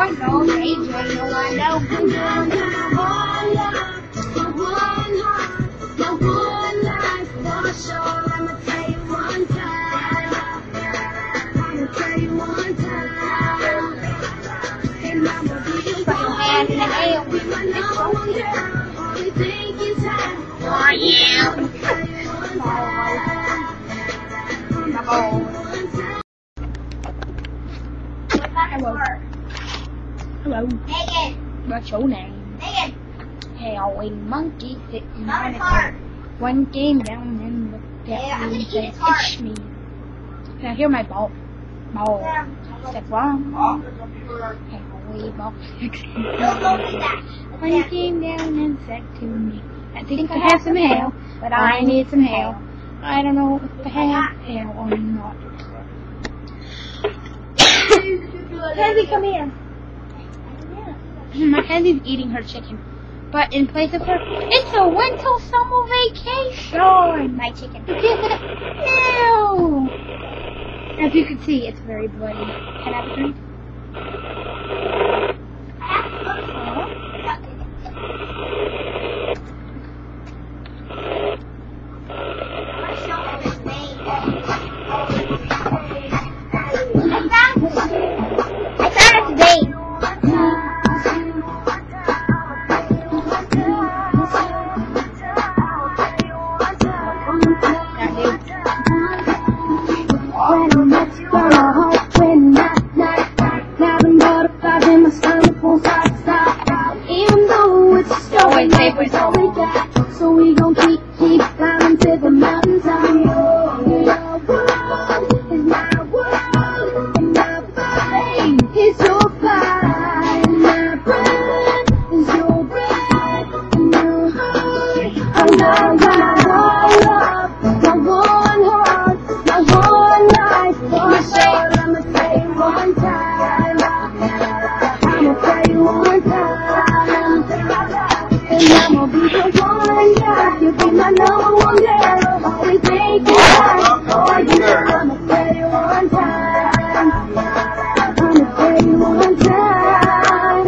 know, AJ, no, I know. And an ale. Oh, yeah. Hello. Hello. Megan. What's your name? Megan. Howling monkey sitting Not on a a car. One came down and looked Yeah, at I'm me and gonna eat said, a tart. "It's me." Now hear my ball. Ball. Step one. Howie ball. Don't go do that. One came down and said to me, "I think I have some hair, but I need some hair. I don't know if I have hair or not." Kenzie, come here. Mackenzie's eating her chicken. But in place of her, it's a winter summer vacation. My chicken. Ew. As you can see, it's very bloody. Can I have a drink? I found its bait. So we gon' keep climbing to the mountaintop. Your world is my world, and my fight is your fight. My breath is your breath, and your heart. I'm not my one heart, my one life. For sure, I'ma say it one time. I'ma say it one time. And I'ma be the one guy. You'll be my number one girl. Always make it right for you. I'ma say it one time. I'ma say it one time.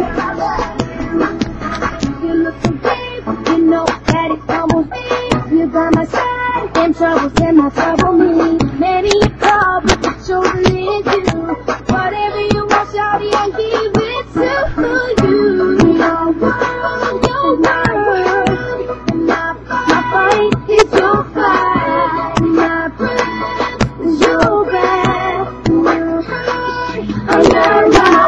You look so deep, you know that it's almost me. You're by my side, them troubles and my trouble me. Many problems, but chosen is you. Whatever you want, shawty, I'll give it to you. Your world, your world, and my fight is your fight. My breath is your breath. My heart, I'm not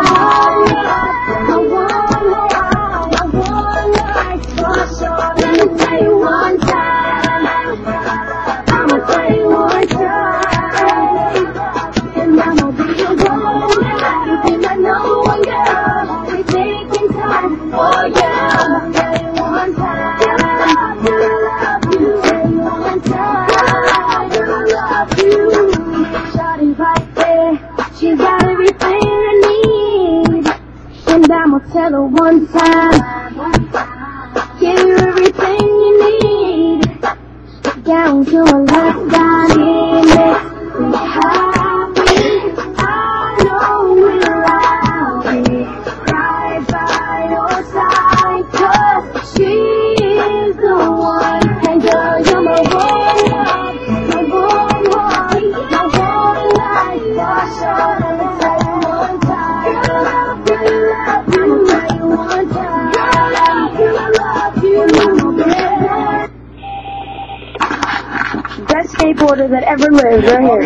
I want life for sure. Let me tell you one time. I'ma tell you one time. And I'ma be your one girl. You'll be my number one girl. Always taking time for you. I'ma tell you one time. I love you. Tell you one time. I love you. Shawty right there. She's got everything I need. And I'ma tell her one time. Give her everything you need. Down to a lifetime. It makes me happy. I know I'll be right by your side. 'Cause she's the one. And girl, you're my one love, my one heart, my one life. For sure, let me tell you one time. I love you, tell you one time. I love you, best skateboarder that ever lived, right here.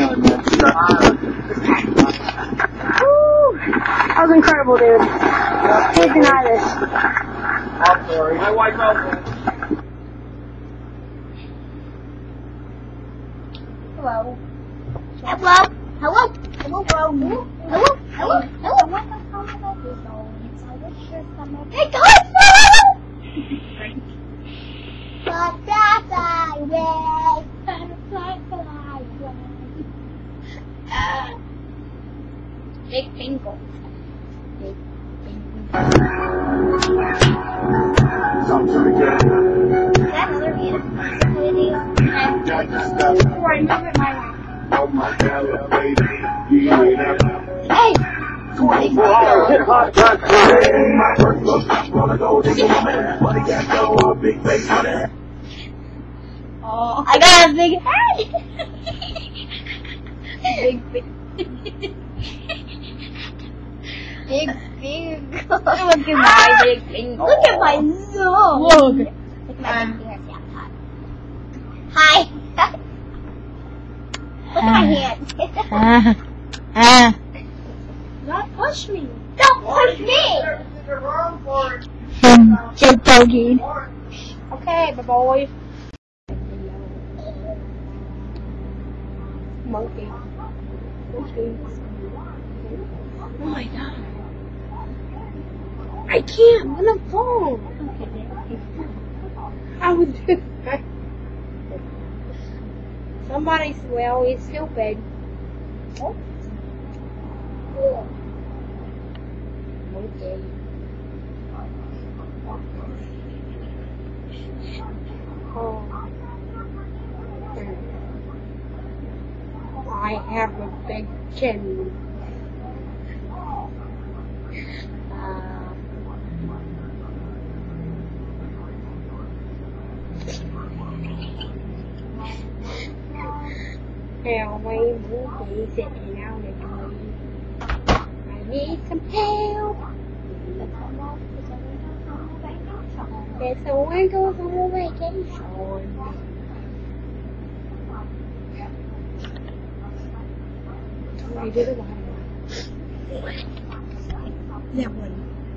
Woo! That was incredible, dude. Can't deny this. I'm sorry. My wife also. Hello. Hello. Hello. Hello. Hello. Hello. Hello. Hello. Hey, God, no! Butterfly way. Butterfly way. Big Finkel. Big Finkel. Is that another video? Before I move it my way. Oh my God, baby. Hey! 24 hours. Hit hot gun. Oh, I got a big head. big. Big. Look at my big finger. Look at my nose. Look. Look at my big fingers. Yeah, hi. Look at my hand. Don't push me. Don't push me. You're wrong for it. Just joking. Okay, my boy. Monkey. Oh my god. I can't. I'm gonna fall. I would do that. Somebody well is stupid. Monkey. Oh. I have a big chin. Now my monkey sitting out in the tree. I need some help. There's someone goes on vacation. I did a lot of that one.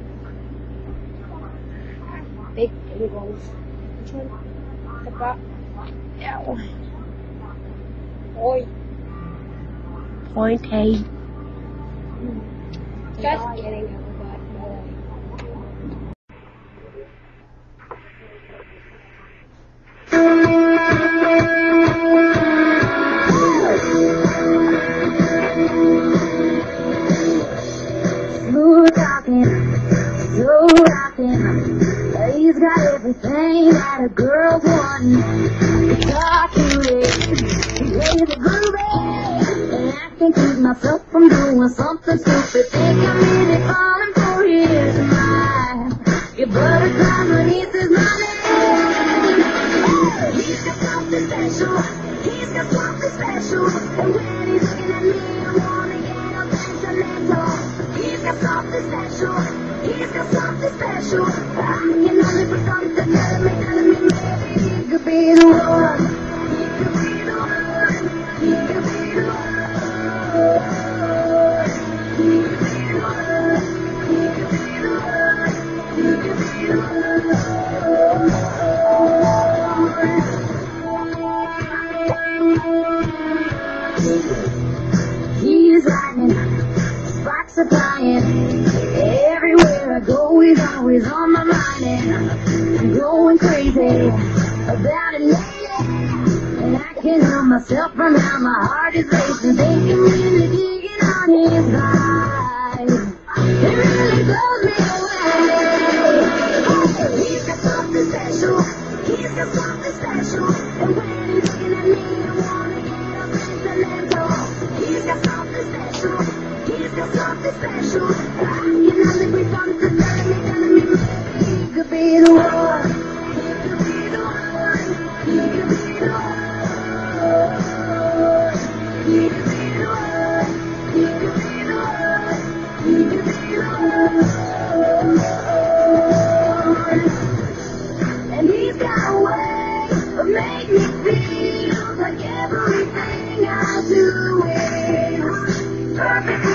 Big angles. Which one? The butt. That one. Oi. Point A. Just kidding, everybody. Smooth talking, slow rocking. He's got everything that a girl wants. Talking with, he's a groovy, and I can't keep myself from doing something stupid. Think I'm really falling for his mind. Your butterfly beneath his money. He's got something special. He's got something special. And when he's looking at me, I wanna get up sentimental. He's got something special. He's got something special. I can only put something telling me, maybe he could be the one. He could be the one. He could be the one. He could be the one. He could be the one. He could be the one. He's lightning, sparks are flying. Everywhere I go, he's always on my mind. And I'm going crazy about it lately. And I can't help myself from how my heart is racing. Thinking really digging on his vibe. It really blows me away. He's got something special. He's got something special. And when he's looking at me, I wanna get up sentimental. He's got something special. He's got something special. I can only be something telling me, maybe he could be the one. He could be the one. He could be the one. He could be the one. He could be the one. He could be the one. And he's got a way of making me feel like everything I do is perfect.